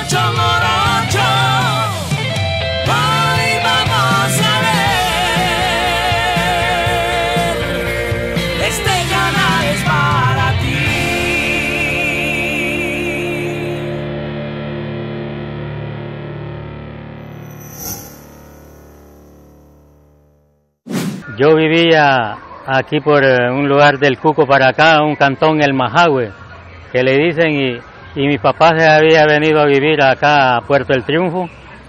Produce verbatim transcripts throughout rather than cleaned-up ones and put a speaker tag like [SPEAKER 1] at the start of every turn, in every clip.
[SPEAKER 1] morocho, morocho, hoy vamos a ver, este canal es para ti.
[SPEAKER 2] Yo vivía aquí por un lugar del Cuco para acá, un cantón, el Majahue, que le dicen, y, y mi papá se había venido a vivir acá a Puerto del Triunfo,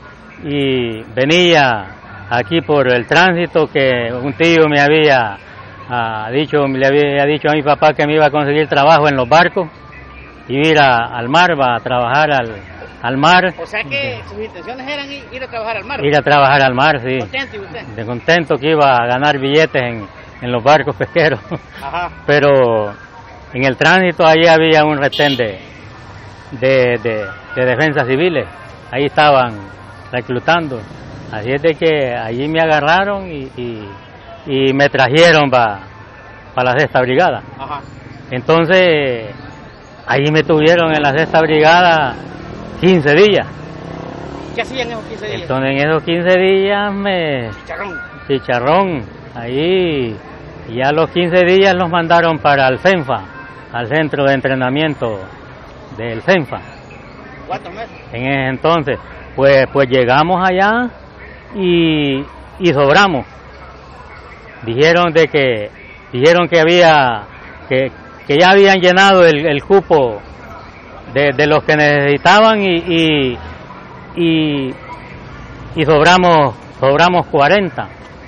[SPEAKER 2] y venía aquí por el tránsito que un tío me había ah, dicho, le había dicho a mi papá que me iba a conseguir trabajo en los barcos, y ir a, al mar, va a trabajar al, al mar.
[SPEAKER 3] O sea que sus intenciones eran ir, ir a trabajar al mar.
[SPEAKER 2] Ir a trabajar al mar, sí.
[SPEAKER 3] ¿Contento y usted?
[SPEAKER 2] De contento que iba a ganar billetes en, en los barcos pesqueros.
[SPEAKER 3] Ajá.
[SPEAKER 2] Pero en el tránsito allí había un retén de, de, de, de defensas civiles. Ahí estaban reclutando. Así es de que allí me agarraron y, y, y me trajeron para pa la sexta brigada.
[SPEAKER 3] Ajá.
[SPEAKER 2] Entonces, allí me tuvieron en la sexta brigada quince días.
[SPEAKER 3] ¿Qué hacían esos quince días?
[SPEAKER 2] Entonces en esos quince días me...
[SPEAKER 3] Chicharrón.
[SPEAKER 2] Chicharrón. Ahí, y ya los quince días los mandaron para el CENFA, al centro de entrenamiento del CENFA.
[SPEAKER 3] ¿Cuántos meses?
[SPEAKER 2] En ese entonces, pues, pues llegamos allá y, y sobramos. Dijeron de que, dijeron que había, que, que ya habían llenado el, el cupo de, de los que necesitaban y, y, y, y sobramos, sobramos cuarenta.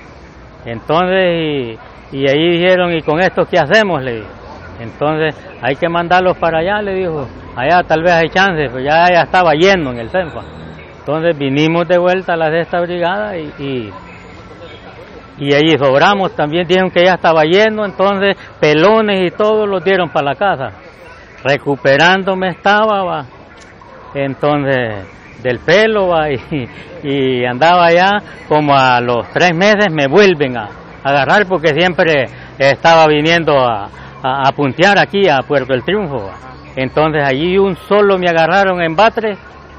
[SPEAKER 2] Entonces, y, y ahí dijeron, ¿y con esto qué hacemos? Le dije. Entonces, hay que mandarlos para allá, le dijo. Allá tal vez hay chances, pues ya, ya estaba lleno en el CENFA. Entonces vinimos de vuelta a la sexta brigada y, y, y allí sobramos. También dijeron que ya estaba lleno, entonces pelones y todo los dieron para la casa. Recuperándome estaba, va. Entonces, del pelo, va, y, y andaba allá, como a los tres meses me vuelven a, a agarrar porque siempre estaba viniendo a, a, a puntear aquí a Puerto del Triunfo, va. Entonces allí un solo me agarraron en Batres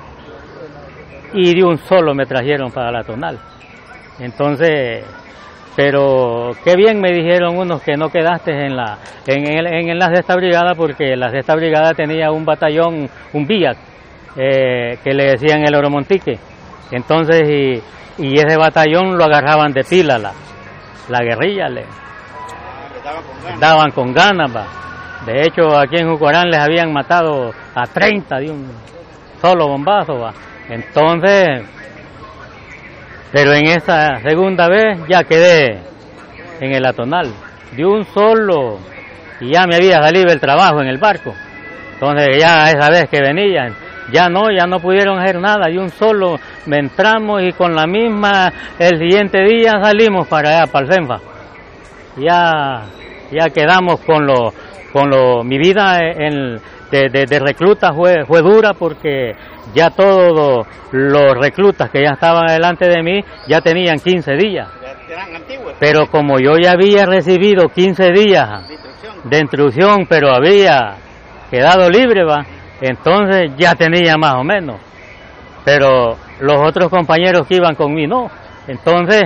[SPEAKER 2] y de un solo me trajeron para la Tonal. Entonces, pero qué bien me dijeron unos que no quedaste en la en, en, en la sexta brigada, porque la sexta brigada tenía un batallón, un V I A C, eh, que le decían el Oromontique. Entonces, y, y ese batallón lo agarraban de pila, la, la guerrilla, le
[SPEAKER 3] Ah,
[SPEAKER 2] daban con ganas, va. De hecho, aquí en Jucorán les habían matado a treinta de un solo bombazo, va. Entonces, pero en esta segunda vez ya quedé en el Atonal, de un solo, y ya me había salido el trabajo en el barco. Entonces ya esa vez que venían, ya no, ya no pudieron hacer nada, de un solo me entramos y con la misma, el siguiente día salimos para allá, para el CENFA. Ya, ya quedamos con lo, con lo, mi vida en, de, de, de recluta fue, fue dura porque ya todos los reclutas que ya estaban delante de mí ya tenían quince días.
[SPEAKER 3] Eran antiguos.
[SPEAKER 2] Pero como yo ya había recibido quince días
[SPEAKER 3] De instrucción.
[SPEAKER 2] de instrucción, pero había quedado libre, va, entonces ya tenía más o menos. Pero los otros compañeros que iban conmigo no. Entonces,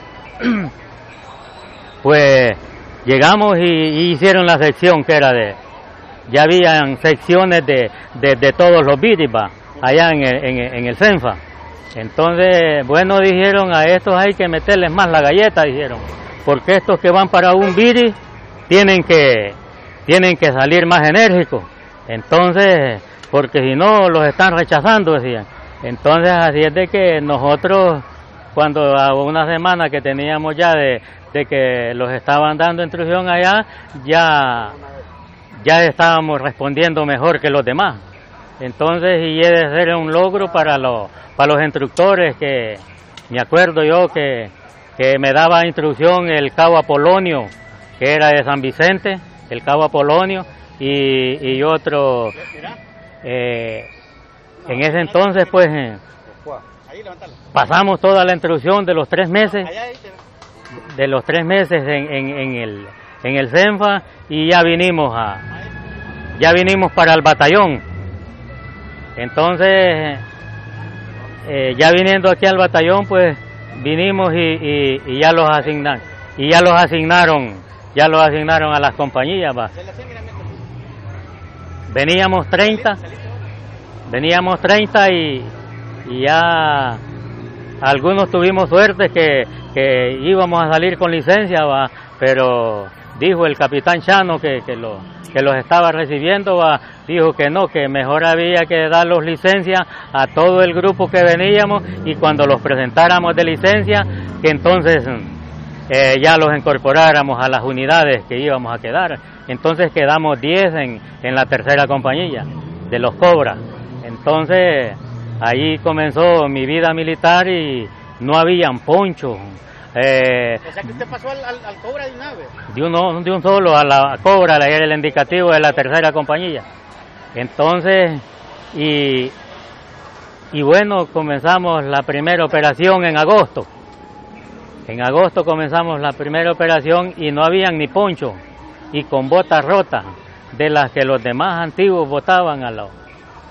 [SPEAKER 2] pues llegamos y, y hicieron la sección que era de, ya habían secciones de, de, de todos los biris, va, allá en el, en, el, en el CENFA. Entonces, bueno, dijeron, a estos hay que meterles más la galleta, dijeron, porque estos que van para un biri tienen que, tienen que salir más enérgicos. Entonces, porque si no, los están rechazando, decían. Entonces, así es de que nosotros, cuando a una semana que teníamos ya de, de que los estaban dando instrucción allá, ya, ya estábamos respondiendo mejor que los demás. Entonces, y ese era un logro para los, para los instructores, que me acuerdo yo que, que me daba instrucción el cabo Apolonio, que era de San Vicente, el cabo Apolonio, y, y otro, eh, en ese entonces pues eh, pasamos toda la instrucción de los tres meses, de los tres meses en, en, en el, en el CENFA, y ya vinimos a, ya vinimos para el batallón. Entonces, eh, ya viniendo aquí al batallón, pues vinimos y, y, y ya los asignaron, y ya los asignaron, ya los asignaron a las compañías, va. Veníamos treinta, veníamos treinta y, y ya algunos tuvimos suerte que, que íbamos a salir con licencia, va, pero dijo el capitán Chano que, que, lo, que los estaba recibiendo, va, dijo que no, que mejor había que darlos licencia a todo el grupo que veníamos y cuando los presentáramos de licencia, que entonces eh, ya los incorporáramos a las unidades que íbamos a quedar. Entonces quedamos diez en, en la tercera compañía de los Cobras. Entonces allí comenzó mi vida militar y no habían ponchos. Eh,
[SPEAKER 3] o sea que usted pasó al, al, al Cobra de una vez.
[SPEAKER 2] De, uno, de un solo a la Cobra, era el indicativo de la tercera compañía. Entonces, y, y bueno, comenzamos la primera operación en agosto. En agosto comenzamos la primera operación y no habían ni poncho y con botas rotas de las que los demás antiguos botaban a los,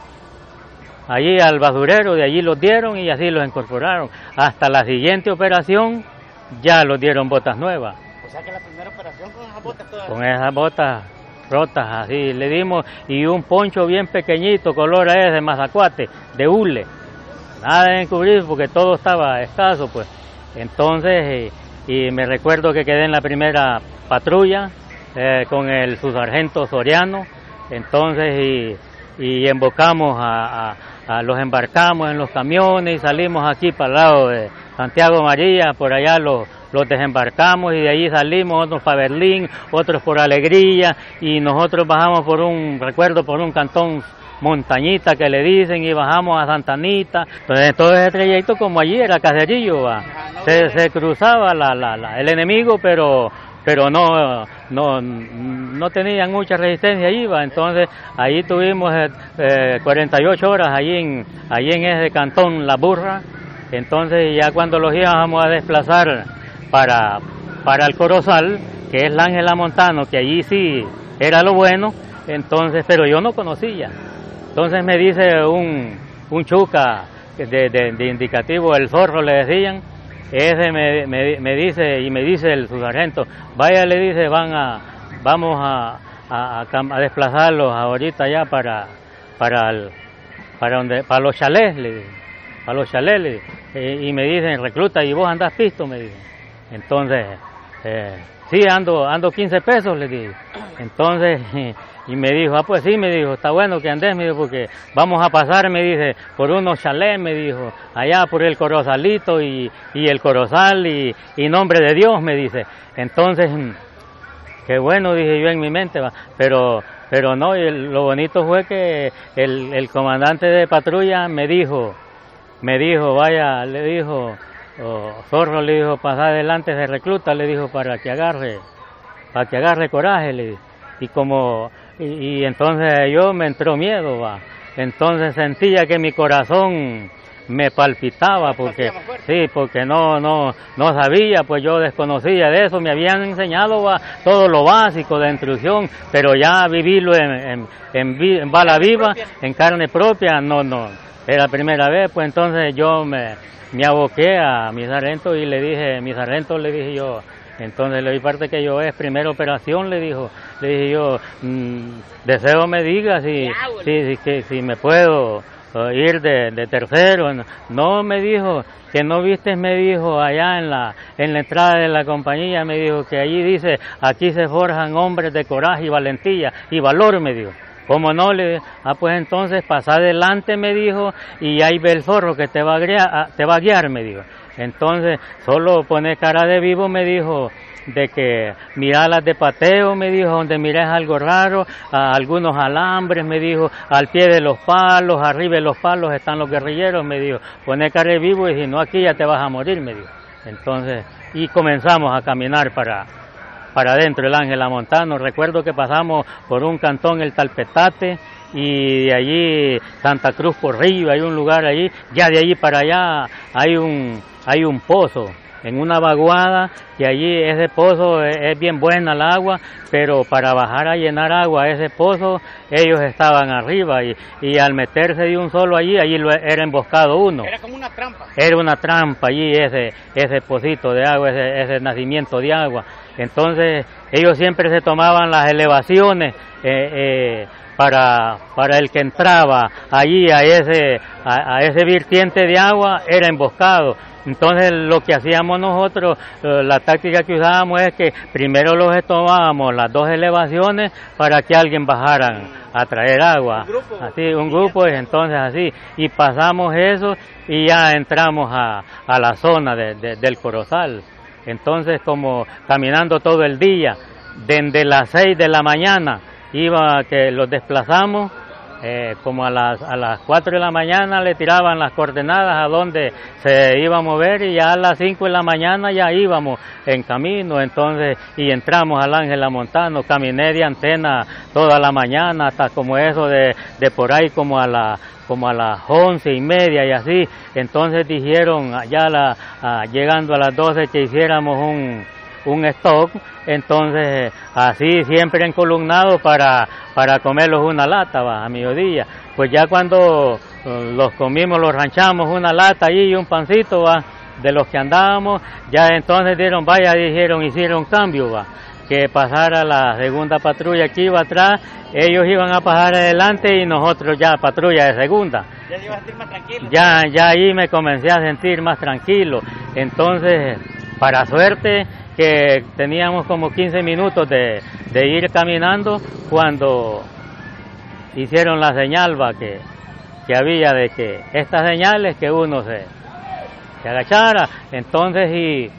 [SPEAKER 2] allí al basurero, de allí los dieron y así los incorporaron. Hasta la siguiente operación ya los dieron botas nuevas.
[SPEAKER 3] O sea que la primera operación con esas botas todas.
[SPEAKER 2] Con esas botas rotas así le dimos y un poncho bien pequeñito, color ese de mazacuate, de hule. Nada de encubrir porque todo estaba escaso pues. Entonces, y, y me recuerdo que quedé en la primera patrulla eh, con el subsargento Soriano, entonces y, y embocamos a, a, a los embarcamos en los camiones y salimos aquí para el lado de Santiago María, por allá los, los desembarcamos y de allí salimos, otros para Berlín, otros por Alegría y nosotros bajamos por un, recuerdo, por un cantón Montañita que le dicen y bajamos a Santa Anita. Entonces todo ese trayecto como allí era caserillo, va. Se, se cruzaba la, la, la, el enemigo, pero pero no no no tenían mucha resistencia allí, va. Entonces allí tuvimos eh, cuarenta y ocho horas allí en allí en ese cantón La Burra. Entonces ya cuando los íbamos a desplazar para para el Corozal, que es la Ángela Montano, que allí sí era lo bueno, entonces pero yo no conocía. Entonces me dice un, un chuca de, de, de indicativo, el zorro le decían, ese me, me, me dice y me dice el subsargento, vaya le dice, van a, vamos a, a, a desplazarlos ahorita ya para, para, el, para, donde, para los chalés, le dije, para los chalés, le dije, y, y me dicen, recluta, ¿y vos andás pisto? Me dicen. Entonces, eh, sí, ando, ando quince pesos, le dije. Entonces, y me dijo, ah, pues sí, me dijo, está bueno que andes, me dijo, porque vamos a pasar, me dice, por unos chalés, me dijo, allá por el Corozalito y, y el Corozal y, y nombre de Dios, me dice. Entonces, qué bueno, dije yo en mi mente, va, pero pero no, y el, lo bonito fue que el, el comandante de patrulla me dijo, me dijo, vaya, le dijo, oh, Zorro, le dijo, pasa adelante de recluta, le dijo, para que agarre, para que agarre coraje, le dijo. Y como Y, y entonces yo me entró miedo, va. Entonces sentía que mi corazón me palpitaba porque sí, porque no no no sabía, pues yo desconocía de eso, me habían enseñado va, todo lo básico de instrucción, pero ya vivirlo en, en, en, en bala viva, en carne propia, no, no, era la primera vez, pues entonces yo me, me aboqué a mi sargento y le dije, mi sargento le dije yo, entonces le di parte que yo es primera operación, le dijo, le dije yo, mmm, deseo me diga si, si, si, que, si me puedo uh, ir de, de tercero. No, me dijo, que no viste, me dijo, allá en la, en la entrada de la compañía, me dijo que allí dice, aquí se forjan hombres de coraje y valentía y valor, me dijo. ¿Cómo no? Le dije, ah, pues entonces pasa adelante, me dijo, y ahí ve el zorro que te va a guiar, te va a guiar, me dijo. Entonces, solo pone cara de vivo, me dijo, de que miralas de pateo, me dijo, donde mires algo raro, a algunos alambres, me dijo, al pie de los palos, arriba de los palos están los guerrilleros, me dijo, pone cara de vivo y si no aquí ya te vas a morir, me dijo. Entonces, y comenzamos a caminar para, para adentro del Ángela Montano. Recuerdo que pasamos por un cantón, el Talpetate, y de allí Santa Cruz por Río, hay un lugar allí, ya de allí para allá hay un hay un pozo, en una vaguada, y allí ese pozo es, es bien buena el agua, pero para bajar a llenar agua a ese pozo, ellos estaban arriba, y, y al meterse de un solo allí, allí lo, era emboscado uno.
[SPEAKER 3] Era como una trampa.
[SPEAKER 2] Era una trampa allí, ese, ese pocito de agua, ese, ese nacimiento de agua. Entonces, ellos siempre se tomaban las elevaciones, eh, eh, Para, para el que entraba allí a ese, a, a ese vertiente de agua era emboscado. Entonces lo que hacíamos nosotros, la táctica que usábamos es que primero los tomábamos las dos elevaciones para que alguien bajara a traer agua.
[SPEAKER 3] Un grupo.
[SPEAKER 2] Así, un grupo, entonces así, y pasamos eso y ya entramos a, a la zona de, de, del Corozal. Entonces como caminando todo el día, desde las seis de la mañana, iba que los desplazamos, eh, como a las a las cuatro de la mañana le tiraban las coordenadas a donde se iba a mover, y ya a las cinco de la mañana ya íbamos en camino. Entonces, y entramos al Ángela Montano, caminé de Antena toda la mañana hasta como eso de, de por ahí como a la como a las once y media y así. Entonces dijeron ya la, a, llegando a las doce que hiciéramos un un stock, entonces así siempre encolumnado para, para comerlos una lata, va, a mediodía. Pues ya cuando uh, los comimos, los ranchamos una lata ahí y un pancito, va, de los que andábamos, ya entonces dieron, vaya, dijeron, hicieron cambio, va, que pasara la segunda patrulla que iba atrás, ellos iban a pasar adelante y nosotros ya patrulla de segunda.
[SPEAKER 3] Ya te ibas a sentir más tranquilo.
[SPEAKER 2] Ya, ya ahí me comencé a sentir más tranquilo. Entonces, para suerte, que teníamos como quince minutos de, de ir caminando cuando hicieron la señal, va, que, que había de que estas señales que uno se, se agachara. Entonces y,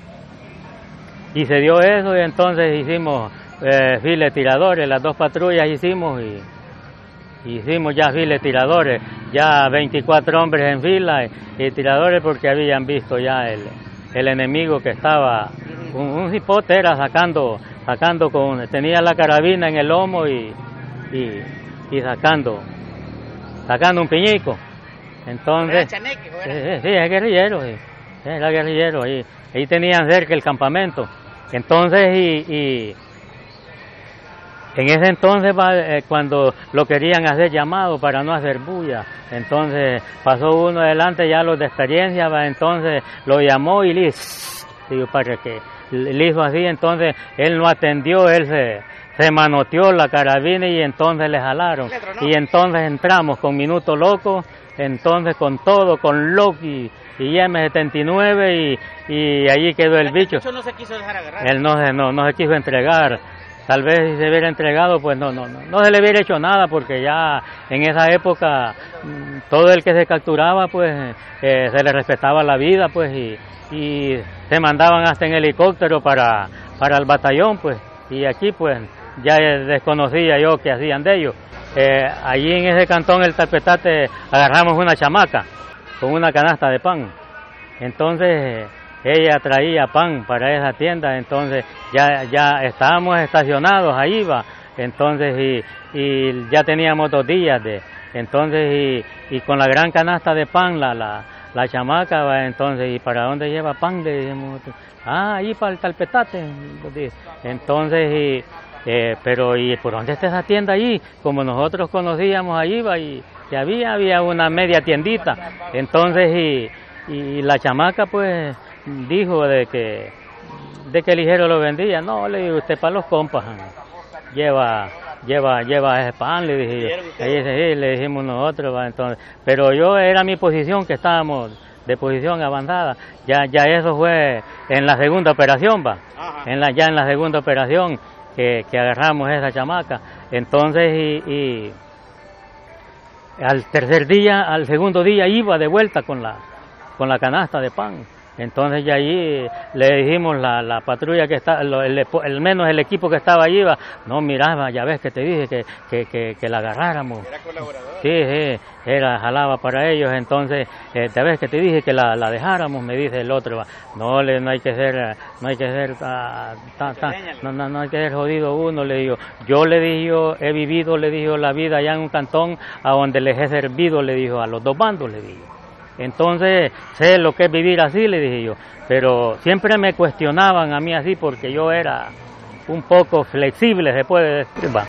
[SPEAKER 2] y se dio eso, y entonces hicimos eh, files tiradores, las dos patrullas hicimos y hicimos ya files tiradores, ya veinticuatro hombres en fila y, y tiradores, porque habían visto ya el, el enemigo que estaba. Un, un cipote era sacando, sacando con, tenía la carabina en el lomo y, y, y sacando, sacando un piñico. Entonces,
[SPEAKER 3] ¿Era chaneque, o era?
[SPEAKER 2] sí, sí, es guerrillero, sí, era guerrillero, ahí, ahí tenían cerca el campamento. Entonces, y, y en ese entonces, eh, cuando lo querían hacer llamado para no hacer bulla, entonces pasó uno adelante, ya los de experiencia, va, entonces lo llamó y le dijo, para que le hizo así, entonces él no atendió, él se, se manoteó la carabina y entonces le jalaron. Y entonces entramos con Minuto Loco, entonces con todo, con Loki y eme setenta y nueve y, y allí quedó el bicho.
[SPEAKER 3] El bicho no se quiso dejar agarrar.
[SPEAKER 2] Él no se, no, no se quiso entregar. Tal vez si se hubiera entregado, pues no, no, no, no se le hubiera hecho nada, porque ya en esa época todo el que se capturaba, pues eh, se le respetaba la vida, pues y, y se mandaban hasta en helicóptero para, para el batallón, pues, y aquí pues ya desconocía yo qué hacían de ellos. Eh, allí en ese cantón el Talpetate agarramos una chamaca con una canasta de pan, entonces ella traía pan para esa tienda, entonces ya, ya estábamos estacionados ahí, va, entonces y, y ya teníamos dos días de, entonces y, y con la gran canasta de pan la, la, la chamaca, va, entonces, ¿y para dónde lleva pan? Le dijimos, ah, ahí para el Talpetate, entonces y Eh, pero ¿y por dónde está esa tienda allí? Como nosotros conocíamos allí, va, y, y había, había una media tiendita, entonces y, y la chamaca pues dijo de que de que ligero lo vendía. No, le digo, usted para los compas, lleva lleva lleva ese pan, le dije, ahí, sí, le dijimos nosotros, va, entonces, pero yo era mi posición, que estábamos de posición avanzada, ya ya eso fue en la segunda operación, va, en la ya en la segunda operación que, que agarramos esa chamaca, entonces y, y al tercer día, al segundo día iba de vuelta con la con la canasta de pan. Entonces ya allí le dijimos la, la patrulla que está, el, el, el menos el equipo que estaba allí, va, no miraba, ya ves que te dije que, que, que, que la agarráramos.
[SPEAKER 3] ¿Era colaborador?
[SPEAKER 2] Sí, sí, era, jalaba para ellos, entonces, eh, ya ves que te dije que la, la dejáramos, me dice el otro, va, no, le, no hay que ser, no hay que ser, ta, ta, ta, no, no, no hay que ser jodido uno, le digo, yo le digo, he vivido, le digo, la vida allá en un cantón a donde les he servido, le digo, a los dos bandos, le digo. Entonces sé lo que es vivir así, le dije yo, pero siempre me cuestionaban a mí así porque yo era un poco flexible, se puede decir. Va.